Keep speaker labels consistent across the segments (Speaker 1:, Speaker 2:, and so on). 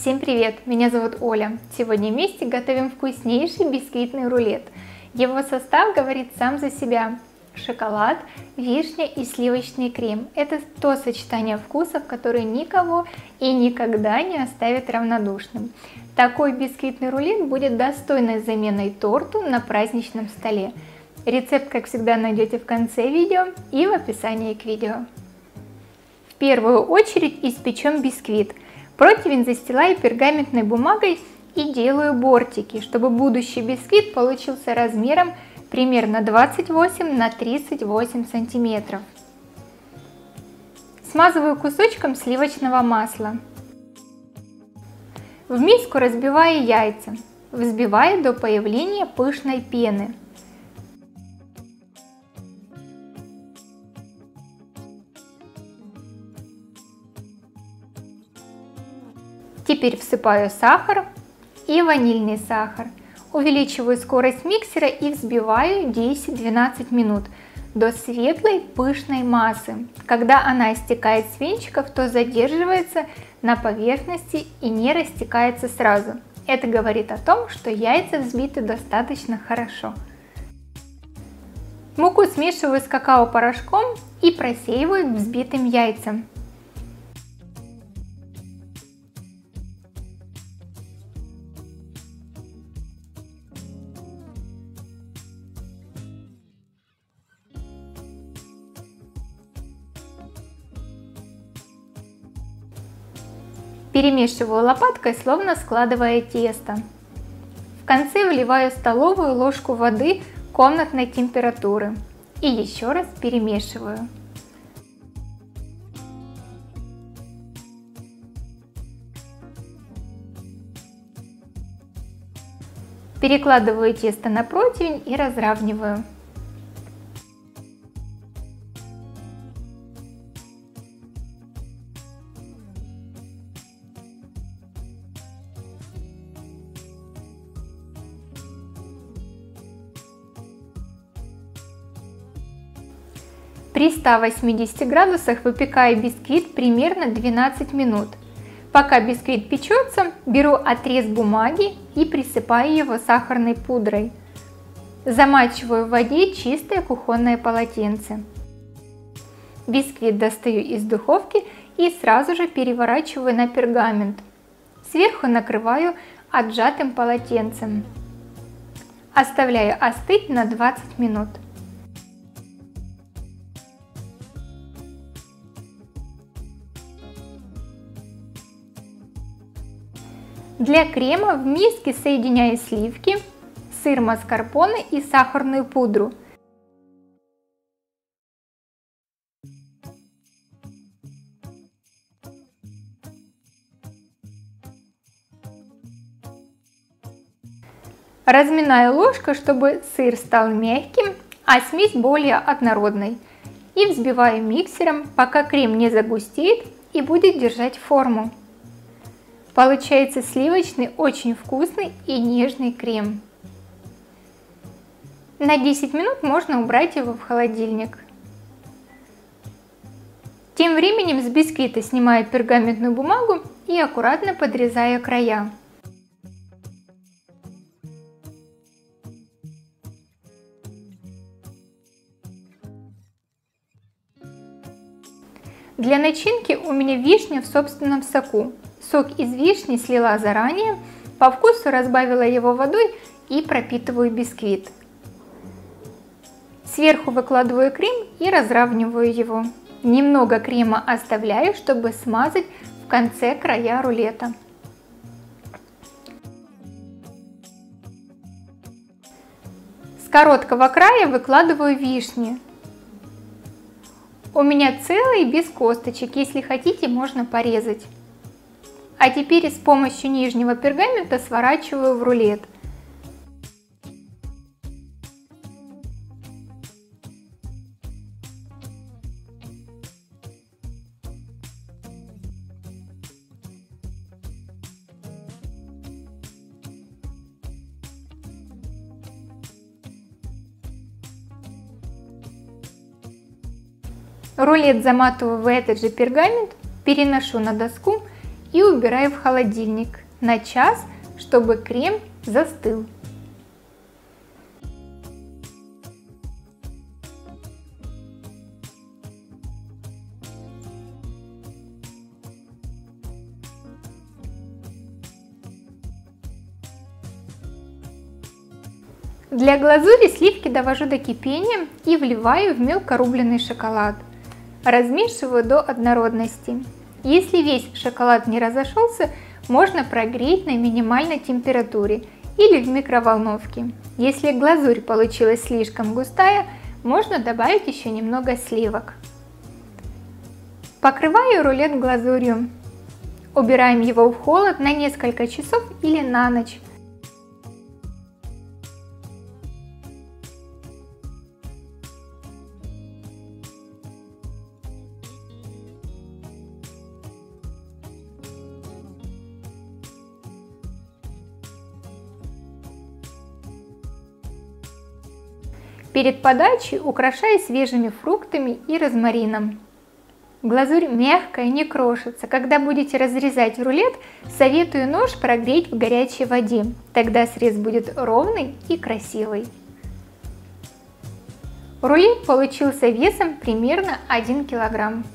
Speaker 1: Всем привет! Меня зовут Оля. Сегодня вместе готовим вкуснейший бисквитный рулет. Его состав говорит сам за себя. Шоколад, вишня и сливочный крем. Это то сочетание вкусов, которое никого и никогда не оставит равнодушным. Такой бисквитный рулет будет достойной заменой торту на праздничном столе. Рецепт, как всегда, найдете в конце видео и в описании к видео. В первую очередь испечем бисквит. Противень застилаю пергаментной бумагой и делаю бортики, чтобы будущий бисквит получился размером примерно 28 на 38 сантиметров. Смазываю кусочком сливочного масла. В миску разбиваю яйца, взбиваю до появления пышной пены. Теперь всыпаю сахар и ванильный сахар. Увеличиваю скорость миксера и взбиваю 10-12 минут до светлой пышной массы. Когда она стекает с венчиков, то задерживается на поверхности и не растекается сразу. Это говорит о том, что яйца взбиты достаточно хорошо. Муку смешиваю с какао-порошком и просеиваю взбитым яйцем. Перемешиваю лопаткой, словно складывая тесто. В конце вливаю столовую ложку воды комнатной температуры и еще раз перемешиваю. Перекладываю тесто на противень и разравниваю. При 180 градусах выпекаю бисквит примерно 12 минут. Пока бисквит печется, беру отрез бумаги и присыпаю его сахарной пудрой. Замачиваю в воде чистое кухонное полотенце. Бисквит достаю из духовки и сразу же переворачиваю на пергамент. Сверху накрываю отжатым полотенцем. Оставляю остыть на 20 минут. Для крема в миске соединяю сливки, сыр маскарпоне и сахарную пудру. Разминаю ложкой, чтобы сыр стал мягким, а смесь более однородной. И взбиваю миксером, пока крем не загустеет и будет держать форму. Получается сливочный, очень вкусный и нежный крем. На 10 минут можно убрать его в холодильник. Тем временем с бисквита снимаю пергаментную бумагу и аккуратно подрезаю края. Для начинки у меня вишня в собственном соку. Сок из вишни слила заранее, по вкусу разбавила его водой и пропитываю бисквит. Сверху выкладываю крем и разравниваю его. Немного крема оставляю, чтобы смазать в конце края рулета. С короткого края выкладываю вишни. У меня целый, без косточек, если хотите, можно порезать. А теперь с помощью нижнего пергамента сворачиваю в рулет. Рулет заматываю в этот же пергамент, переношу на доску и убираю в холодильник на час, чтобы крем застыл. Для глазури сливки довожу до кипения и вливаю в мелко рубленый шоколад. Размешиваю до однородности. Если весь шоколад не разошелся, можно прогреть на минимальной температуре или в микроволновке. Если глазурь получилась слишком густая, можно добавить еще немного сливок. Покрываю рулет глазурью. Убираем его в холод на несколько часов или на ночь. Перед подачей украшаю свежими фруктами и розмарином. Глазурь мягкая, не крошится. Когда будете разрезать рулет, советую нож прогреть в горячей воде. Тогда срез будет ровный и красивый. Рулет получился весом примерно 1 килограмм.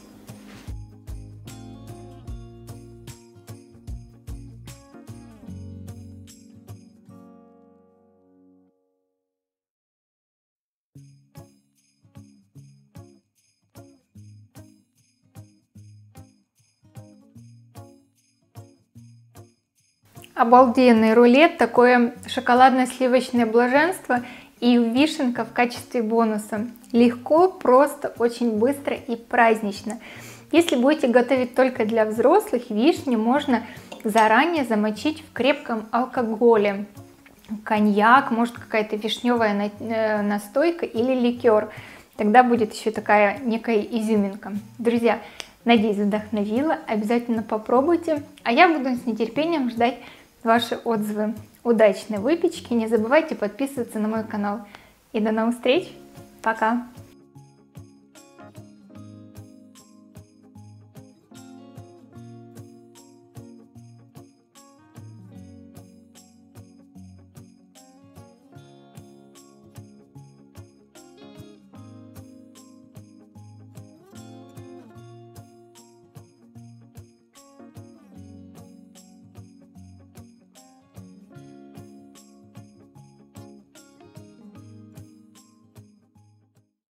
Speaker 1: Обалденный рулет, такое шоколадно-сливочное блаженство и вишенка в качестве бонуса. Легко, просто, очень быстро и празднично. Если будете готовить только для взрослых, вишню можно заранее замочить в крепком алкоголе. Коньяк, может какая-то вишневая настойка или ликер. Тогда будет еще такая некая изюминка. Друзья, надеюсь, вдохновила. Обязательно попробуйте. А я буду с нетерпением ждать ваши отзывы. Удачной выпечки. Не забывайте подписываться на мой канал. И до новых встреч. Пока.